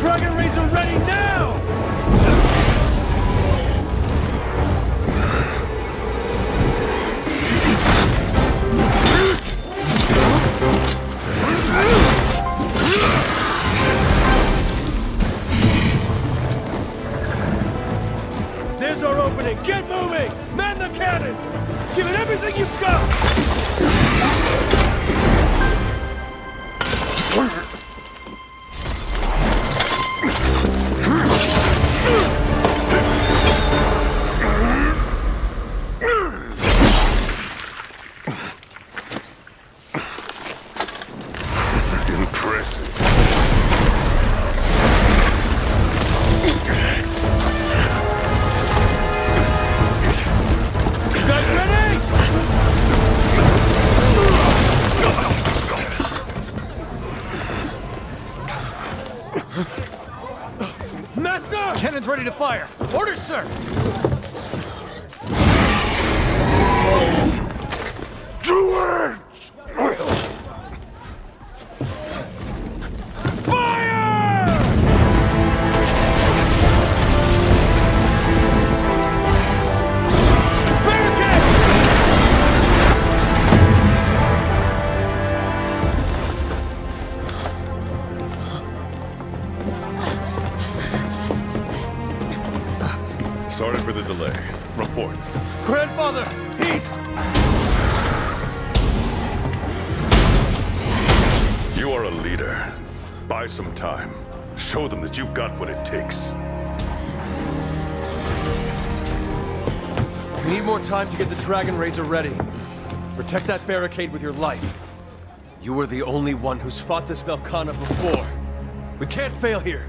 Dragon Razor ready now! There's our opening! Get moving! Man the cannons! Give it everything you've got! Master! Cannon's ready to fire! Orders, sir! Do it! Fire! Barricade! Sorry for the delay. Report. Grandfather, he's... You are a leader. Buy some time. Show them that you've got what it takes. We need more time to get the Dragon Razor ready. Protect that barricade with your life. You were the only one who's fought this Velkhana before. We can't fail here.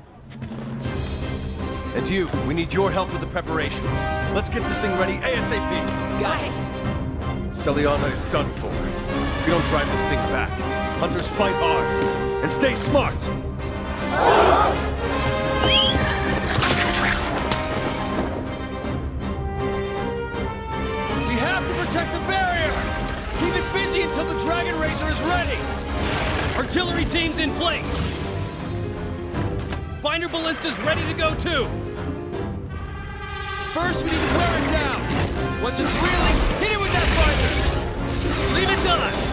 And you, we need your help with the preparations. Let's get this thing ready ASAP. Got it. Celiana is done for. If we don't drive this thing back, hunters fight hard. And stay smart! We have to protect the barrier! Keep it busy until the Dragon Razor is ready! Artillery team's in place! Binder ballista's ready to go too! First, we need to wear it down! Once it's reeling, hit it with that binder! Leave it to us!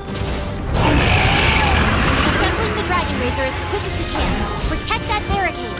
Assembling the Dragon Razor as quick as we can. Protect that barricade.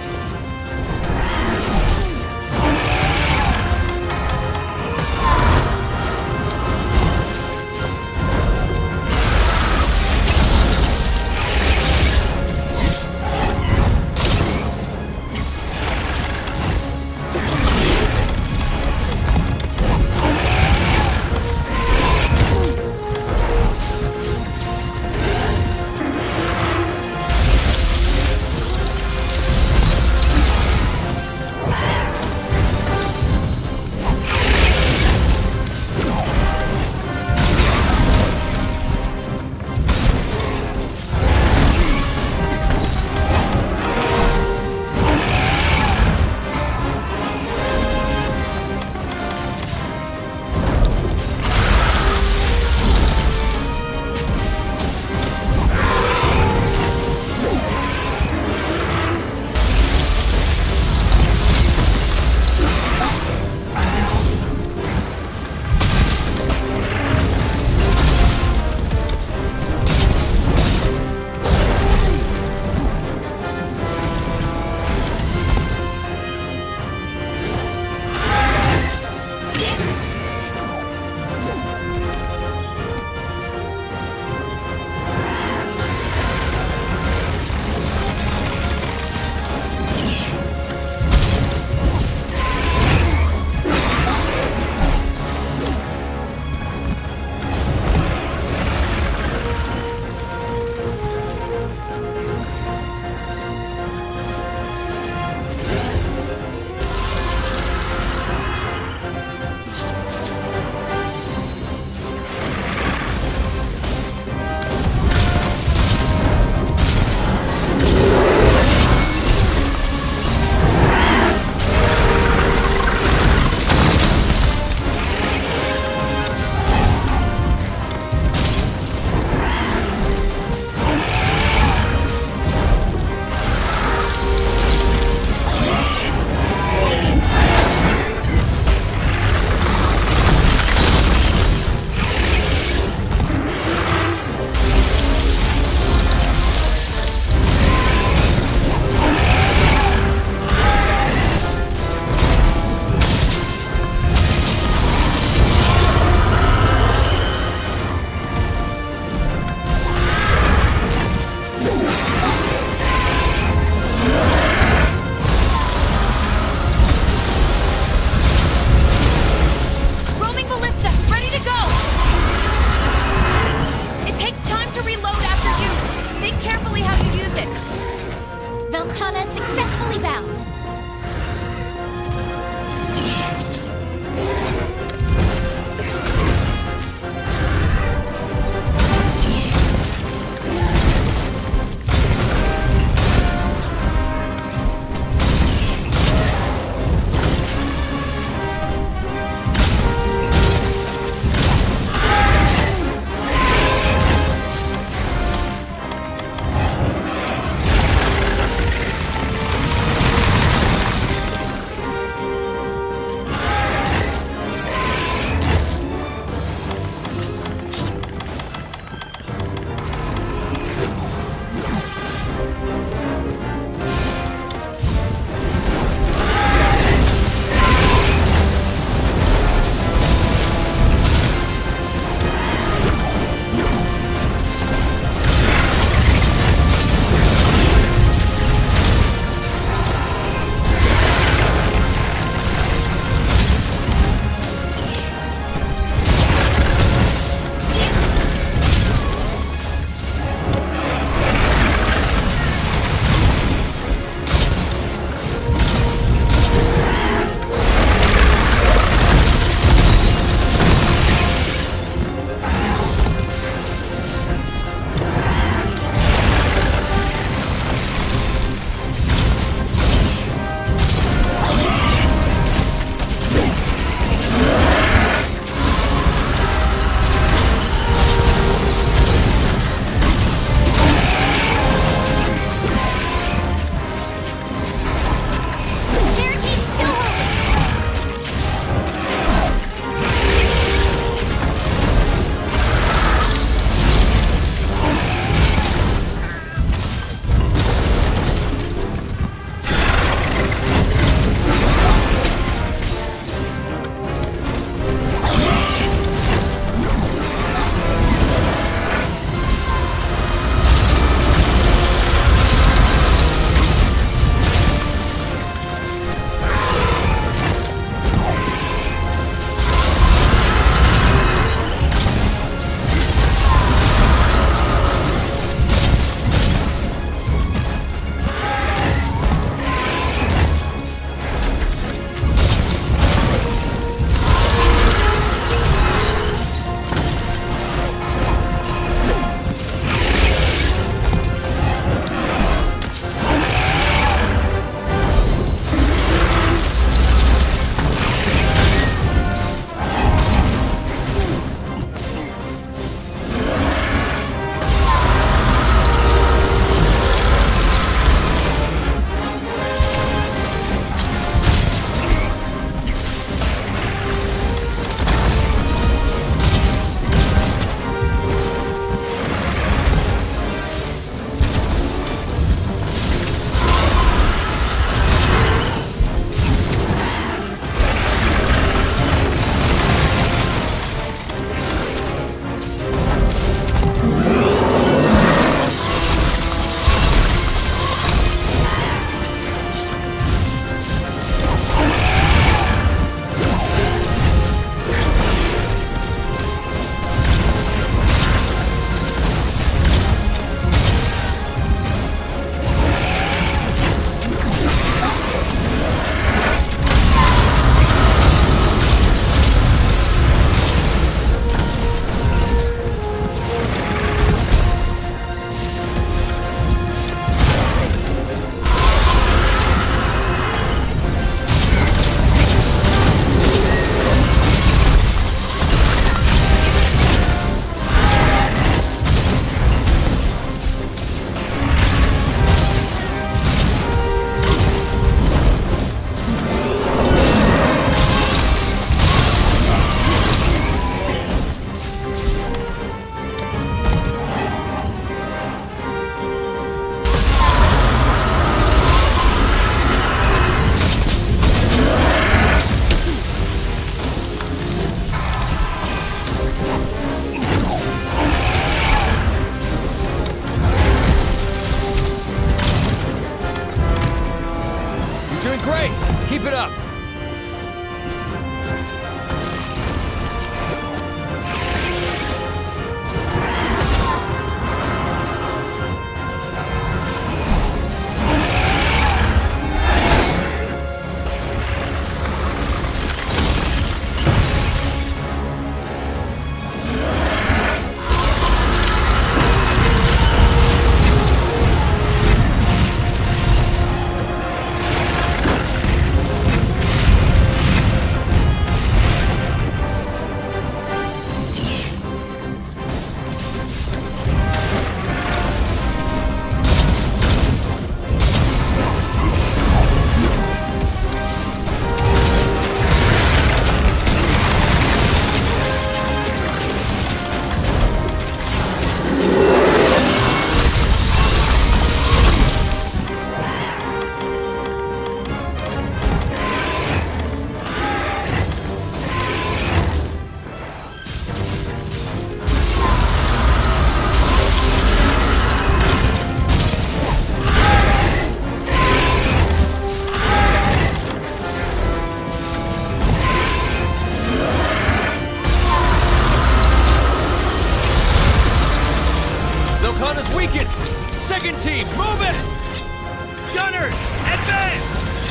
Velkhana's weakened! Second team, move it! Gunners, advance!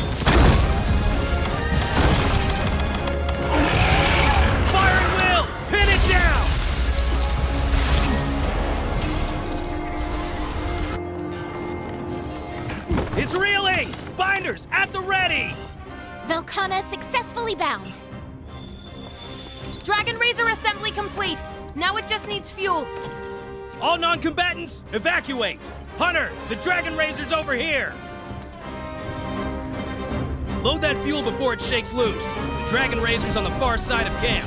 Firing wheel, pin it down! It's reeling! Binders, at the ready! Velkhana successfully bound. Dragon Razor assembly complete. Now it just needs fuel. All non-combatants, evacuate! Hunter, the Dragon Razor's over here! Load that fuel before it shakes loose. The Dragon Razor's on the far side of camp.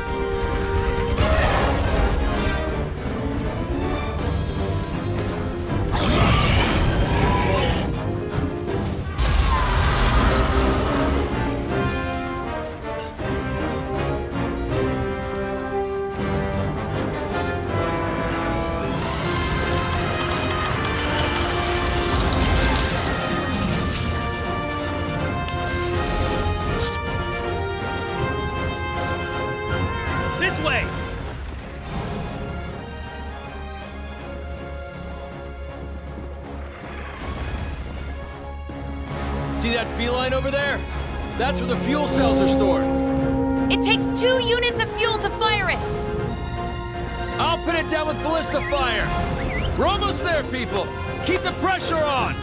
This way! See that feline over there? That's where the fuel cells are stored. It takes 2 units of fuel to fire it. I'll pin it down with ballista fire. We're almost there, people. Keep the pressure on.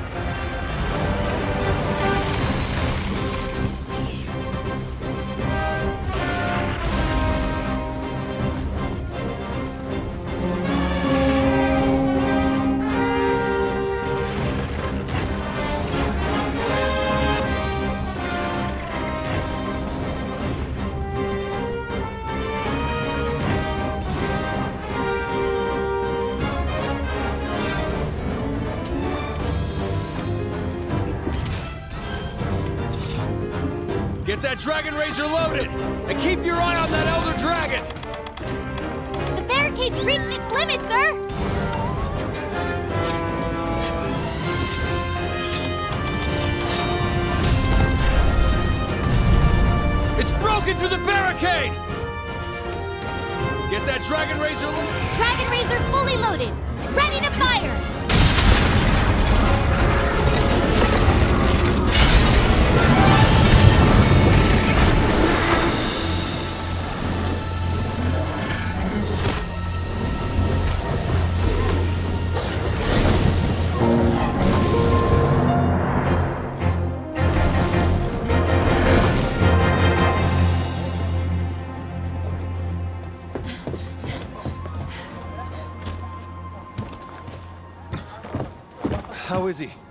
Get that Dragon Razor loaded, and keep your eye on that Elder Dragon! The barricade's reached its limit, sir! It's broken through the barricade! Get that Dragon Razor loaded! Dragon Razor fully loaded, ready to fire! How is he?